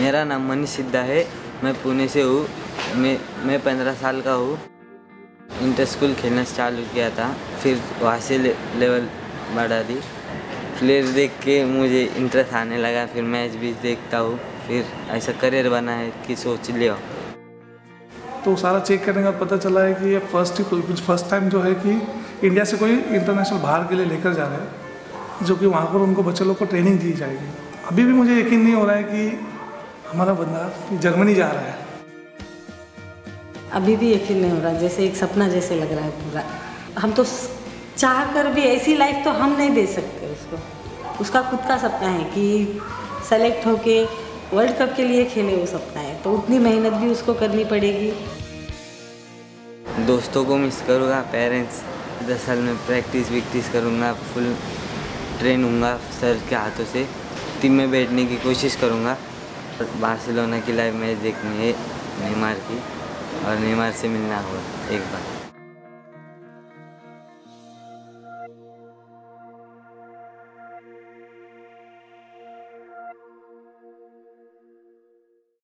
मेरा नाम मनीष सिद्धा है। मैं पुणे से हूँ। मैं 15 साल का हूँ। इंटर स्कूल खेलना चालू किया था, फिर वहाँ से लेवल बढ़ा दी। प्लेयर देख के मुझे इंटरेस्ट आने लगा, फिर मैच भी देखता हूँ, फिर ऐसा करियर बना है कि सोच लिया। तो सारा चेक करने के बाद पता चला है कि ये फर्स्ट टाइम जो है कि इंडिया से कोई इंटरनेशनल बाहर के लिए लेकर जा रहे हैं, जो कि वहाँ पर उनको बच्चे लोग को ट्रेनिंग दी जाएगी। अभी भी मुझे यकीन नहीं हो रहा है कि हमारा बंदा जर्मनी जा रहा है। अभी भी यकीन नहीं हो रहा, जैसे एक सपना जैसे लग रहा है पूरा। हम तो चाह कर भी ऐसी लाइफ तो हम नहीं दे सकते उसको। उसका खुद का सपना है कि सेलेक्ट होके वर्ल्ड कप के लिए खेले, वो सपना है, तो उतनी मेहनत भी उसको करनी पड़ेगी। दोस्तों को मिस करूँगा, पेरेंट्स। 10 साल में प्रैक्टिस करूँगा, फुल ट्रेन होऊंगा सर के हाथों से। टीम में बैठने की कोशिश करूँगा। बार्सिलोना की लाइव मैच देखनी है नेमार की, और नेमार से मिलना होगा एक बार।